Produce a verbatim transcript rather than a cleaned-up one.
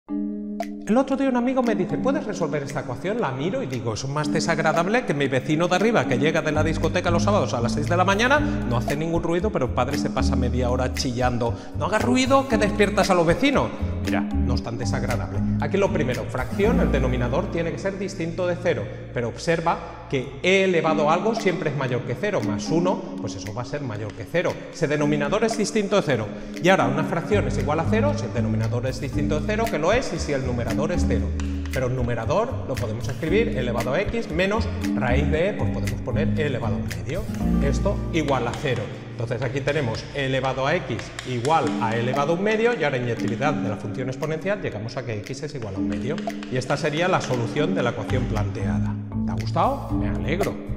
El otro día un amigo me dice, ¿puedes resolver esta ecuación? La miro y digo, es más desagradable que mi vecino de arriba, que llega de la discoteca los sábados a las seis de la mañana, no hace ningún ruido, pero el padre se pasa media hora chillando. No hagas ruido, que despiertas a los vecinos. Mira, no es tan desagradable. Aquí lo primero, fracción, el denominador tiene que ser distinto de cero, pero observa que e elevado a algo siempre es mayor que cero, más uno, pues eso va a ser mayor que cero. Ese denominador es distinto de cero. Y ahora, una fracción es igual a cero si el denominador es distinto de cero, que lo es, y si el numerador es cero. Pero el numerador lo podemos escribir e elevado a x menos raíz de e, pues podemos poner e elevado a un medio. Esto igual a cero. Entonces aquí tenemos e elevado a x igual a e elevado a un medio, y ahora en inyectividad de la función exponencial llegamos a que x es igual a un medio. Y esta sería la solución de la ecuación planteada. ¿Te ha gustado? Me alegro.